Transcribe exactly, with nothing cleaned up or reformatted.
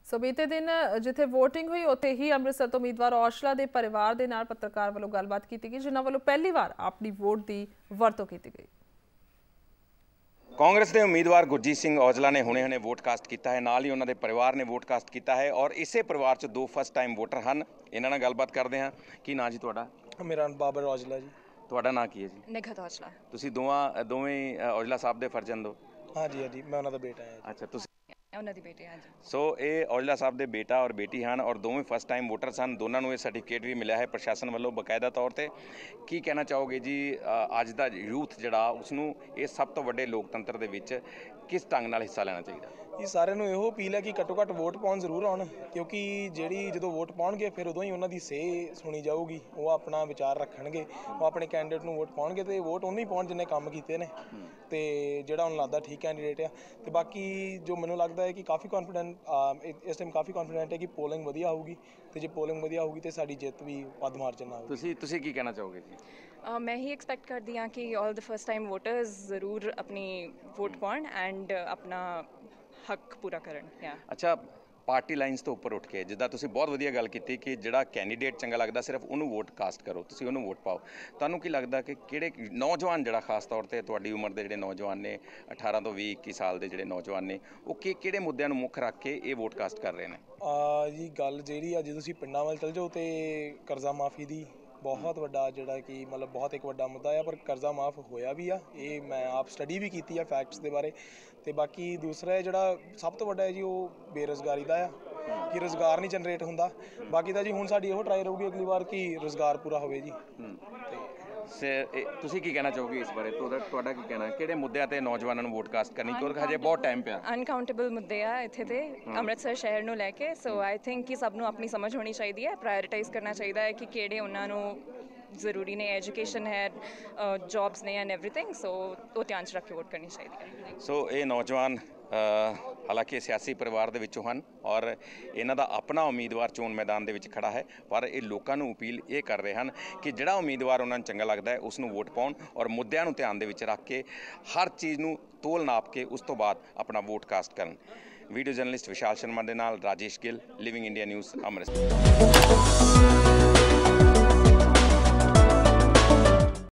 सो बीते दिन जिथे वोटिंग हुई उत्थे ही अमृतसर तो उम्मीदवार औजला के परिवार के नाल पत्रकार वालों गलबात की गई, जिन्हां वालों पहली बार अपनी वोट की वरतों की गई। कांग्रेस के उम्मीदवार गुरजीत सिंह औजला ने हुणे हुणे वोट कास्ट किया है, नाल ही उन्होंने परिवार ने वोट कास्ट किया है और इसे परिवार च दो फस्ट टाइम वोटर हैं। इन्हां नाल गलबात करते हैं। की नाम जी तुहाडा? मेरा बाबर औजला जी। तुहाडा नाम की है जी? निखत औजला। तुसीं दोवां दोवें औजला साहब दे फर्जंद हो? हाँ जी हाँ जी, मैं उन्होंने बेटा है। अच्छा, तुसीं उन्होंने बेटे? हाँ जी। सो ये औजला साहब के बेटा और बेटी हैं और दोवें फस्ट टाइम वोटर सन। दोनों को यह सर्टिफिकेट भी मिला है प्रशासन वालों बकायदा तौर पर। की कहना चाहोगे जी अज का यूथ जिहड़ा उसनूं ये सब तो वड्डे लोकतंत्र दे विच किस ढंग नाल हिस्सा लेना चाहिए? ये सारे नूं इहो अपील है कि घट्टो घट्ट वोट पाउण जरूर आउण, क्योंकि जिहड़ी जो वोट पाउणगे फिर उदों ही उन्हां दी सही सुनी जाऊगी। वो अपना विचार रखणगे, वो अपने कैंਡੀਡੇਟ नूं वोट पाउणगे तो वोट उन्हें ही पाउण जिन्हें काम कीते ने ते जिहड़ा उन्हें लगदा ठीक कैंਡੀਡੇਟ आ। ते बाकी जो मैनूं लगदा है कि काफ़ी कॉन्फिडेंट इस टाइम काफ़ी कॉन्फिडेंट है कि पोलिंग वधिया होगी, तो जे पोलिंग वधिया होगी तो साडी जिੱਤ भी वध मार्जिन नाल होगी। तुसीं तुसीं की कहना चाहोगे जी? Uh, मैं ही एक्सपैक्ट करती हाँ कि all the first time voters ज़रूर अपनी वोट पाउण एंड अपना हक पूरा करन। या अच्छा, पार्टी लाइनस तो उपर उठ के जिद्दां तुसीं बहुत वधिया गल कीती कि जिहड़ा कैंਡੀਡੇਟ चंगा लगदा सिर्फ उन्होंने वोट कास्ट करो, तुसीं उन्होंने वोट पाओ। तुहानूं की लगदा कि किहड़े नौजवान जिहड़ा खास तौर पर तुहाडी उम्र दे जिहड़े नौजवान ने अठारह तो भी इक्की साल के जिहड़े नौजवान ने वो कि किहड़े मुद्दਿਆਂ ਨੂੰ मुख रख के ये वोट कास्ट कर रहे हैं? जी गल जिहड़ी आ, जे तुसीं पिंडां ਵੱਲ चल जाओ तो कर्जा माफ़ी दी बहुत वड्डा जिहड़ा कि मतलब बहुत एक वड्डा मुद्दा है, पर कर्जा माफ़ होया भी आ। ये मैं आप स्टडी भी की है फैक्ट्स के बारे। तो बाकी दूसरा जिहड़ा सब तो वड्डा है जी वो बेरोज़गारी का आ कि रोज़गार नहीं जनरेट हुंदा। बाकी तो जी हुण साडी इहो ट्राई रहूगी अगली बार कि रोज़गार पूरा होवे जी। तुसीं की कहना चाहोगे इस बारे? तुहाडा की कहना किहड़े मुद्दਿਆਂ ते नौजवानों ਨੂੰ वोट कास्ट करनी, क्योंकि हजे बहुत टाइम पिया? अनकाउंटेबल मुद्दे आ इत्थे ते अमृतसर शहर ਨੂੰ ਲੈ ਕੇ। सो आई थिंक कि सब ਨੂੰ अपनी समझ होनी चाहिए है, प्रायोरिटाइज करना चाहिए है कि किहड़े उन्हां ਨੂੰ ਜ਼ਰੂਰੀ ਨੇ, एजुकेशन है, जॉब्स ने एंड एवरीथिंग। सो वो ध्यान च रख के वोट करनी चाहिए है। सो ये नौजवान हालांकि सियासी परिवार ਦੇ ਵਿੱਚੋਂ ਹਨ और ਇਹਨਾਂ ਦਾ ਆਪਣਾ ਉਮੀਦਵਾਰ ਚੋਣ ਮੈਦਾਨ ਦੇ ਵਿੱਚ ਖੜਾ ਹੈ, ਪਰ ਇਹ ਲੋਕਾਂ ਨੂੰ ਅਪੀਲ ਇਹ ਕਰ ਰਹੇ ਹਨ ਕਿ ਜਿਹੜਾ ਉਮੀਦਵਾਰ ਉਹਨਾਂ ਨੂੰ ਚੰਗਾ ਲੱਗਦਾ ਹੈ ਉਸ ਨੂੰ ਵੋਟ ਪਾਉਣ ਔਰ ਮੁੱਦਿਆਂ ਨੂੰ ਧਿਆਨ ਦੇ ਵਿੱਚ ਰੱਖ ਕੇ ਹਰ ਚੀਜ਼ ਨੂੰ ਤੋਲ ਨਾਪ ਕੇ ਉਸ ਤੋਂ ਬਾਅਦ ਆਪਣਾ ਵੋਟ ਕਾਸਟ ਕਰਨ। ਵੀਡੀਓ ਜਰਨਲਿਸਟ ਵਿਸ਼ਾਲ ਸ਼ਰਮਾ ਦੇ ਨਾਲ Rajesh Gill, living India news, Amritsar.